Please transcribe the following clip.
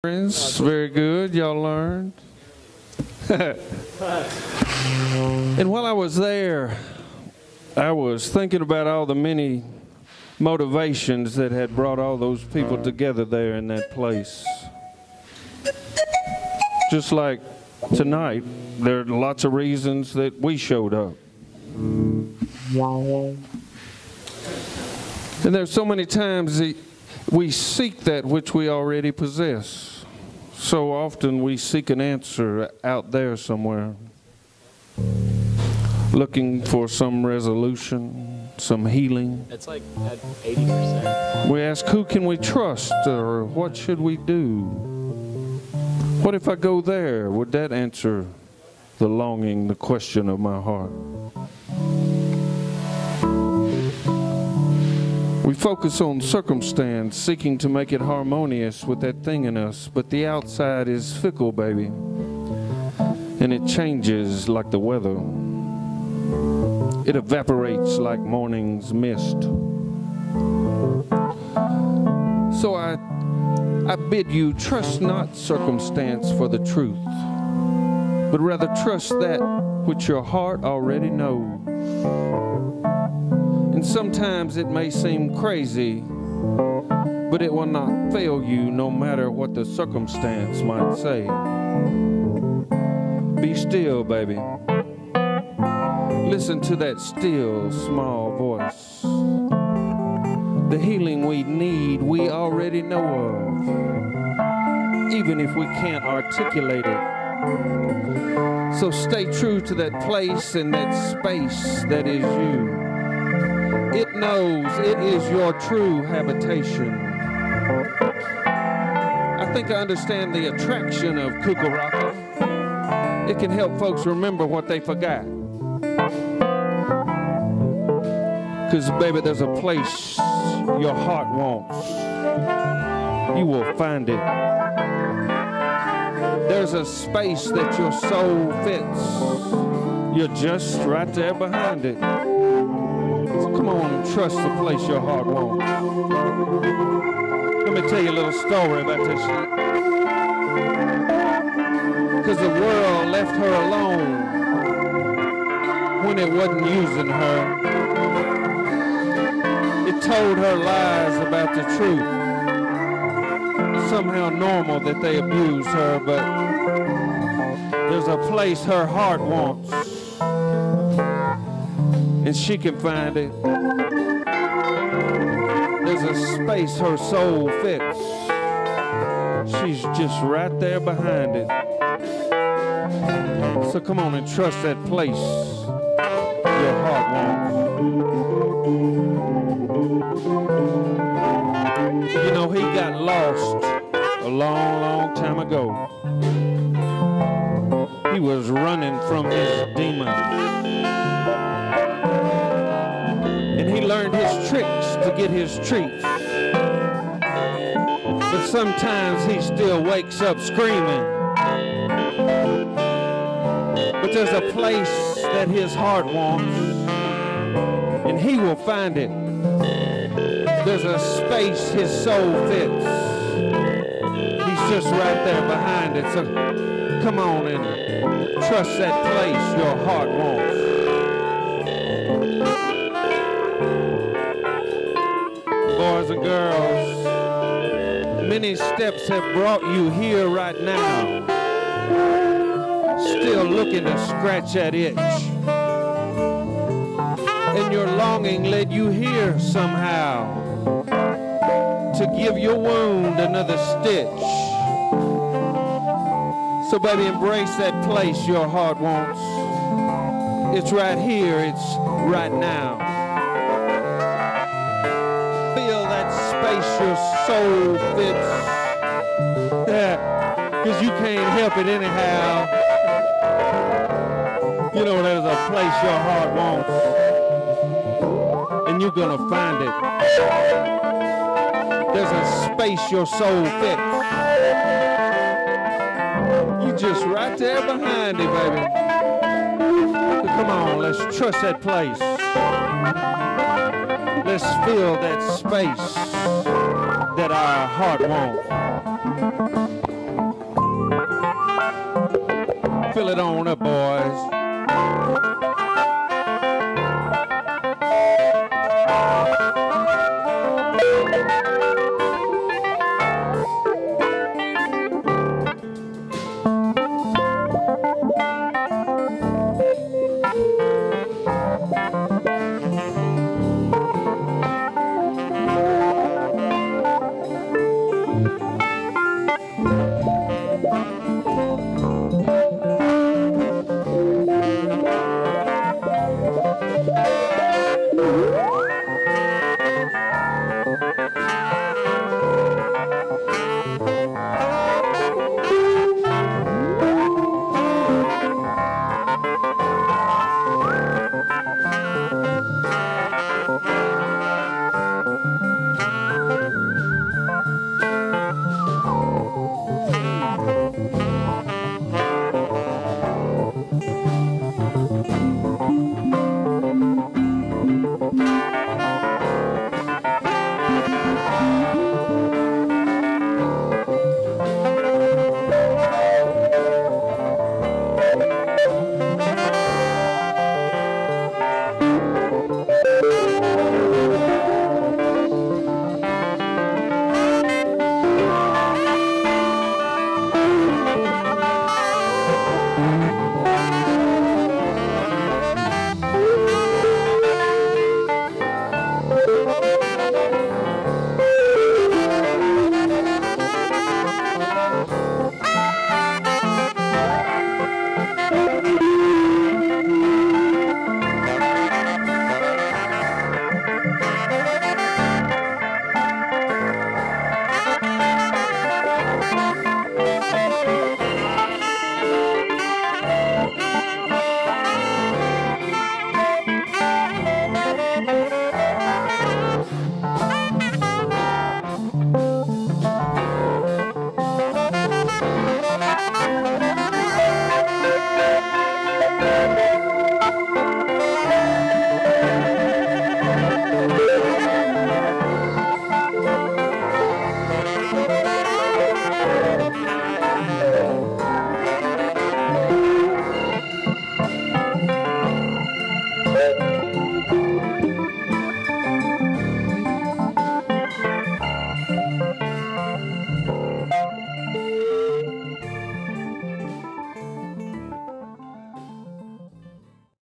Very good, y'all learned. And while I was there, I was thinking about all the many motivations that had brought all those people together there in that place. Just like tonight, there are lots of reasons that we showed up. And there's so many times that we seek that which we already possess. So often we seek an answer out there somewhere, looking for some resolution, some healing. It's like at 80%. We ask, who can we trust, or what should we do? What if I go there? Would that answer the longing, the question of my heart? We focus on circumstance, seeking to make it harmonious with that thing in us, but the outside is fickle, baby, and it changes like the weather. It evaporates like morning's mist. So I bid you, trust not circumstance for the truth, but rather trust that which your heart already knows. And sometimes it may seem crazy, but it will not fail you no matter what the circumstance might say. Be still, baby. Listen to that still, small voice. The healing we need, we already know of, even if we can't articulate it. So stay true to that place and that space that is you. It knows it is your true habitation. I think I understand the attraction of Cucaracha. It can help folks remember what they forgot. Because, baby, there's a place your heart wants. You will find it. There's a space that your soul fits. You're just right there behind it. Come on and trust the place your heart wants. Let me tell you a little story about this. Because the world left her alone when it wasn't using her. It told her lies about the truth. Somehow normal that they abused her, but there's a place her heart wants. And she can find it. There's a space her soul fits. She's just right there behind it. So come on and trust that place your heart wants. You know, he got lost a long, long time ago. He was running from his demons. And he learned his tricks to get his treats. But sometimes he still wakes up screaming. But there's a place that his heart wants, and he will find it. There's a space his soul fits. He's just right there behind it. So come on and trust that place your heart wants. Boys and girls, many steps have brought you here right now, still looking to scratch that itch. And your longing led you here somehow to give your wound another stitch. So baby, embrace that place your heart wants. It's right here, it's right now. Space your soul fits. Because you can't help it anyhow. You know, there's a place your heart wants, and you're gonna find it. There's a space your soul fits. You just right there behind it, baby. So come on, let's trust that place. Let's fill that space that our heart wants. Fill it on up, boys.